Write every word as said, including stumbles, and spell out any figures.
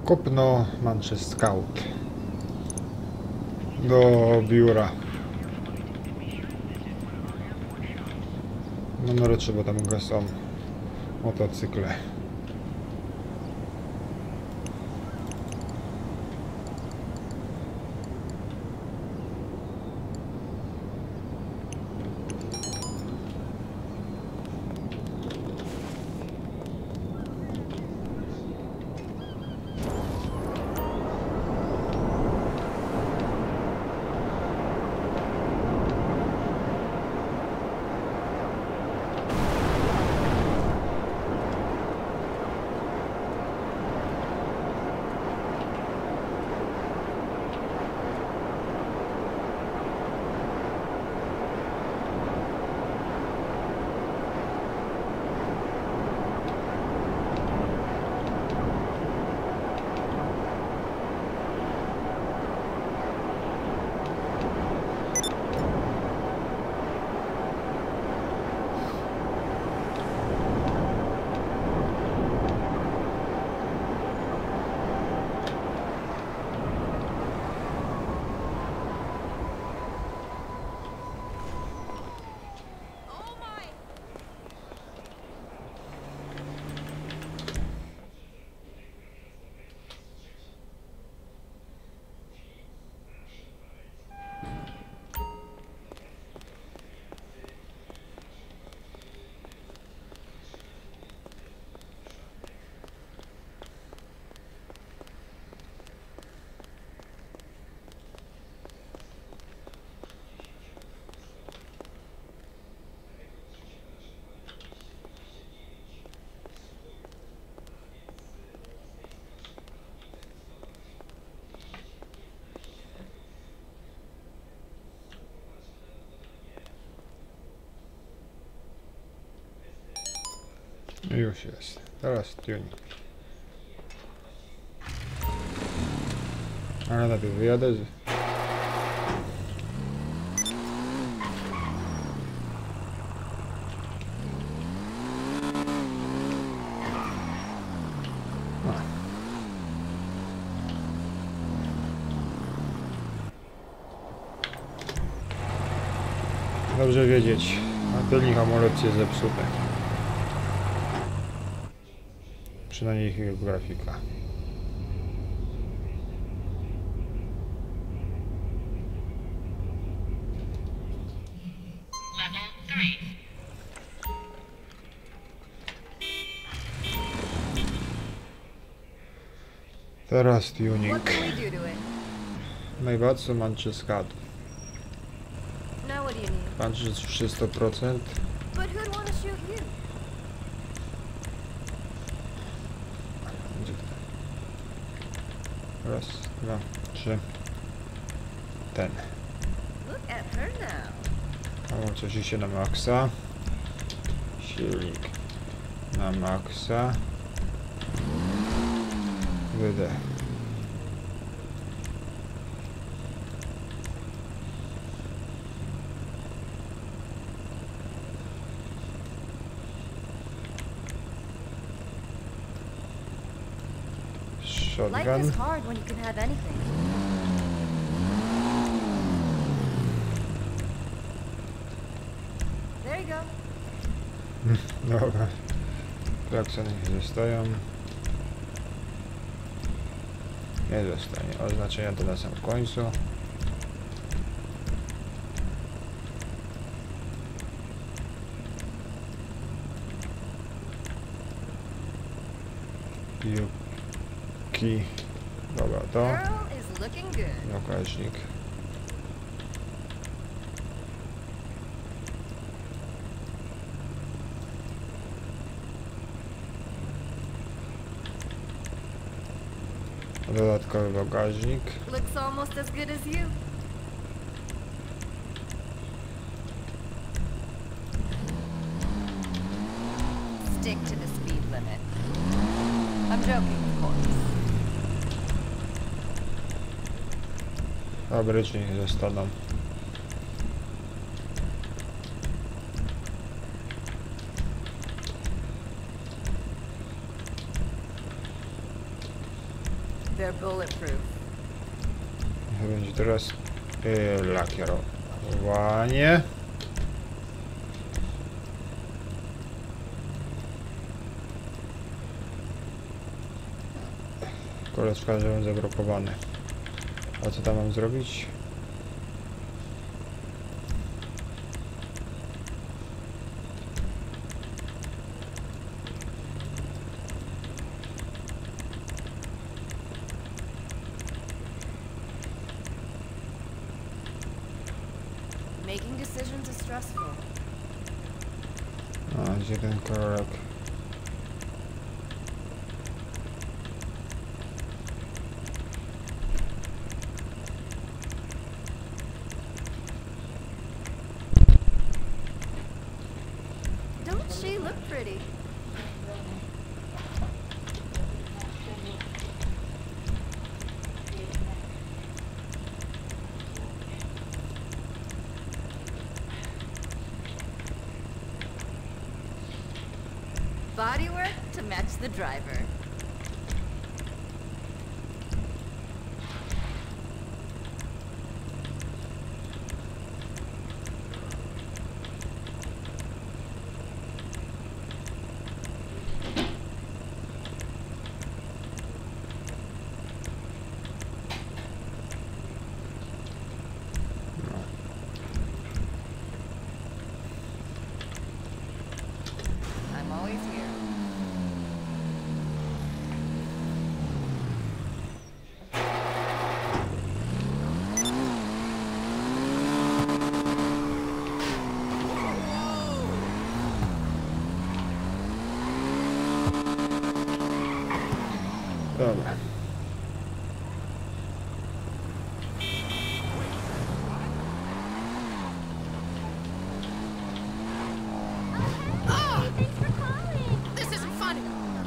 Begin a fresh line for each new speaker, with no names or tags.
Kupno Manchester Scout do biura. Numery trzeba tam go są motocykle. Już jest. Teraz tuning. Ale najpierw wyjadę. Dobrze wiedzieć, a tylny hamulec jest zepsuty. Przynajmniej ich grafika. Teraz tuning. Najbardziej Manchester Scout. Punches trzysta procent. Raz, dwa, trzy. Ten. O, coś idzie na maksa. Silnik na maksa. Wydech.
Life
Shotgun.
is hard when you can have anything. There you go.
Dobra. Klaksony nie zostają. Nie zostanie. Oznaczenia to na samym końcu. Juki. Dobra, to.
Girl is looking good.
Pokaźnik. Dodatkowy bagażnik.
Looks almost as good as you. Stick to the speed limit. I'm joking, of course.
Fabrycznie nie zostaną.
They're bulletproof.
Będzie teraz yy, lakierowanie. Koleczka, że on zablokowany. A co tam mam zrobić?
Making decisions is stressful.
A, gdzie ten kolorek?
Don't she look pretty? Bodywork to match the driver. I'm always here.
Dobra.
Oh, thanks for calling. This isn't funny.